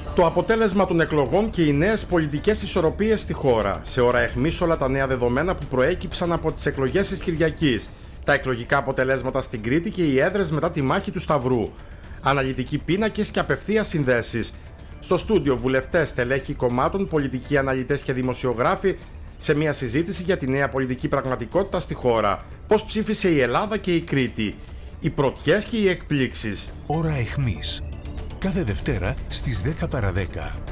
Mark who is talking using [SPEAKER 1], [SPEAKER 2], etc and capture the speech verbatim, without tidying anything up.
[SPEAKER 1] Το αποτέλεσμα των εκλογών και οι νέες πολιτικές ισορροπίες στη χώρα. Σε ώρα αιχμής όλα τα νέα δεδομένα που προέκυψαν από τις εκλογές της Κυριακής. Τα εκλογικά αποτελέσματα στην Κρήτη και οι έδρες μετά τη μάχη του Σταυρού. Αναλυτικοί πίνακες και απευθείας συνδέσεις. Στο στούντιο βουλευτές, στελέχη κομμάτων, πολιτικοί αναλυτές και δημοσιογράφοι σε μια συζήτηση για τη νέα πολιτική πραγματικότητα στη χώρα. Πώς ψήφισε η Ελλάδα και η Κρήτη. Οι πρωτιές και οι εκπλήξεις.
[SPEAKER 2] Ώρα αιχμής. Κάθε Δευτέρα στις δέκα παρά δέκα.